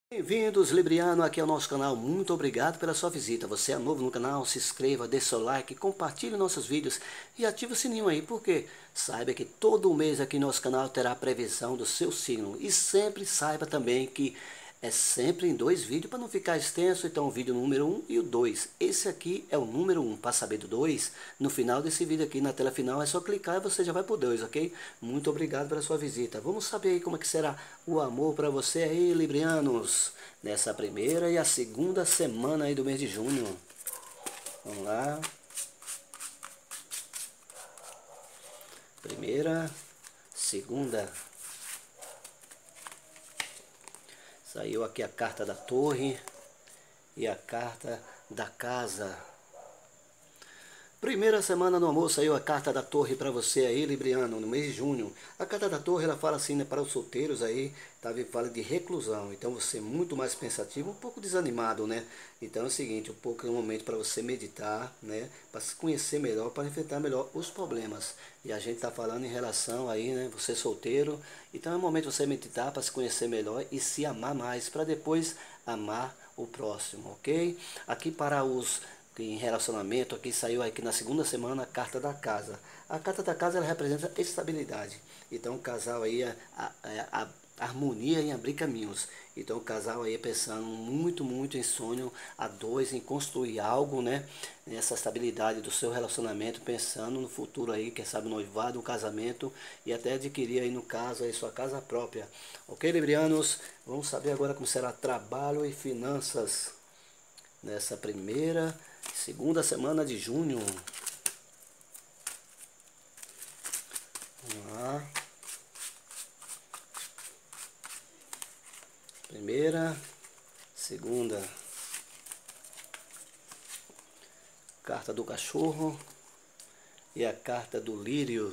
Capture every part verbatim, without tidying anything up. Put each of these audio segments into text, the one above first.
Bem-vindos, Libriano, aqui ao nosso canal. Muito obrigado pela sua visita. Você é novo no canal, se inscreva, deixe seu like, compartilhe nossos vídeos e ative o sininho aí, porque saiba que todo mês aqui no nosso canal terá a previsão do seu signo. E sempre saiba também que é sempre em dois vídeos para não ficar extenso. Então o vídeo número um e o dois. Esse aqui é o número um. Para saber do dois, no final desse vídeo aqui, na tela final, é só clicar e você já vai para o dois, ok? Muito obrigado pela sua visita. Vamos saber aí como é que será o amor para você aí, Librianos, nessa primeira e a segunda semana aí do mês de junho. Vamos lá. Primeira, segunda. Saiu aqui a carta da torre e a carta da casa. Primeira semana do amor, saiu a carta da torre para você aí, Libriano, no mês de junho. A carta da torre, ela fala assim, né, para os solteiros aí, tá, fala de reclusão. Então você é muito mais pensativo, um pouco desanimado, né? Então é o seguinte, um pouco é um momento para você meditar, né, para se conhecer melhor, para enfrentar melhor os problemas. E a gente tá falando em relação aí, né, você solteiro, então é um momento de você meditar para se conhecer melhor e se amar mais, para depois amar o próximo, ok? Aqui para os em relacionamento, aqui saiu aqui na segunda semana a carta da casa. A carta da casa, ela representa estabilidade. Então o casal aí, a, a, a, a harmonia em abrir caminhos. Então o casal aí pensando muito, muito em sonho a dois, em construir algo, né? Nessa estabilidade do seu relacionamento, pensando no futuro aí, quem sabe noivado, um casamento e até adquirir aí no caso aí sua casa própria. Ok, Librianos? Vamos saber agora como será trabalho e finanças nessa primeira, segunda semana de junho. Vamos lá. Primeira, segunda. Carta do cachorro e a carta do lírio.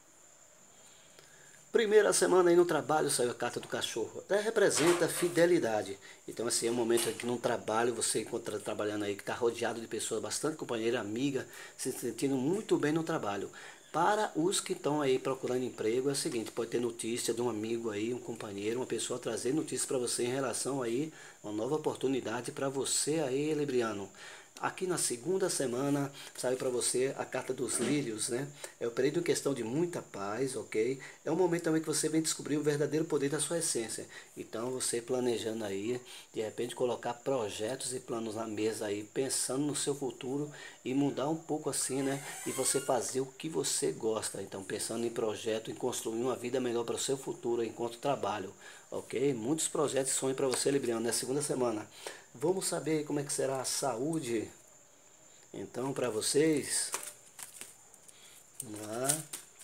Primeira semana aí no trabalho, saiu a carta do cachorro. Até representa fidelidade. Então assim, é um momento aqui no trabalho, você encontra trabalhando aí, que está rodeado de pessoas, bastante companheira, amiga, se sentindo muito bem no trabalho. Para os que estão aí procurando emprego, é o seguinte, pode ter notícia de um amigo aí, um companheiro, uma pessoa trazer notícias para você em relação aí, uma nova oportunidade para você aí, Libriano. Aqui na segunda semana saiu para você a carta dos lírios, né? É o período em questão de muita paz, ok? É um momento também que você vem descobrir o verdadeiro poder da sua essência. Então você planejando aí, de repente colocar projetos e planos na mesa aí, pensando no seu futuro e mudar um pouco assim, né? E você fazer o que você gosta. Então pensando em projeto, em construir uma vida melhor para o seu futuro enquanto trabalho, ok? Muitos projetos sonham para você, Libriano, na segunda semana. Vamos saber como é que será a saúde, então, para vocês. Vamos lá.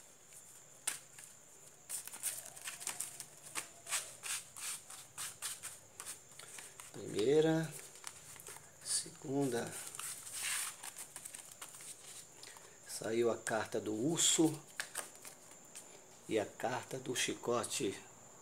Primeira, segunda. Saiu a carta do urso e a carta do chicote.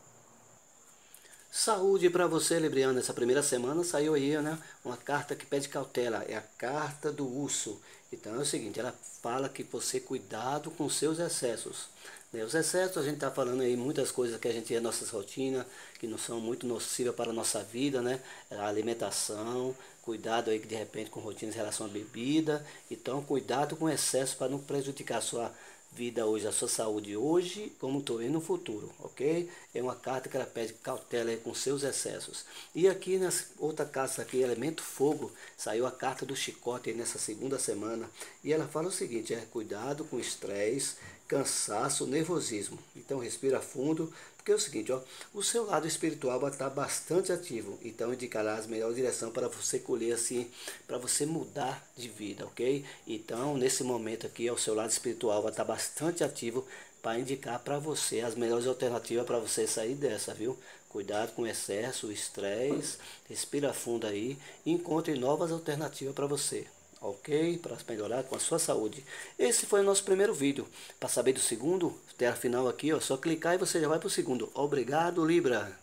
Saúde para você, Libriano. Essa primeira semana saiu aí, né, uma carta que pede cautela. É a carta do urso. Então é o seguinte, ela fala que você cuidado com seus excessos. Né? Os excessos, a gente está falando aí muitas coisas que a gente é nossas rotinas, que não são muito nocivas para a nossa vida, né? A alimentação, cuidado aí de repente com rotinas em relação à bebida. Então cuidado com excesso para não prejudicar a sua vida hoje, a sua saúde hoje, como também no futuro, ok? É uma carta que ela pede cautela aí com seus excessos. E aqui nessa outra carta aqui, elemento fogo, saiu a carta do chicote aí nessa segunda semana. E ela fala o seguinte, é cuidado com estresse, cansaço, nervosismo. Então respira fundo, porque é o seguinte, ó, o seu lado espiritual vai estar bastante ativo, então indicará as melhores direções para você colher assim, para você mudar de vida, ok? Então nesse momento aqui, ó, o seu lado espiritual vai estar bastante ativo para indicar para você as melhores alternativas para você sair dessa, viu? Cuidado com excesso, estresse, respira fundo aí e encontre novas alternativas para você. Ok? Para melhorar com a sua saúde. Esse foi o nosso primeiro vídeo. Para saber do segundo, até a final aqui, ó, só clicar e você já vai para o segundo. Obrigado, Libra!